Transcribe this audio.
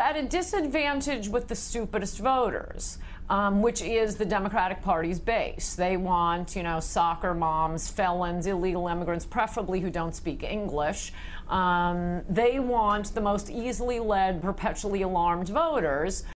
at a disadvantage with the stupidest voters, which is the Democratic Party's base. They want, soccer moms, felons, illegal immigrants, preferably who don't speak English. They want the most easily led, perpetually alarmed voters.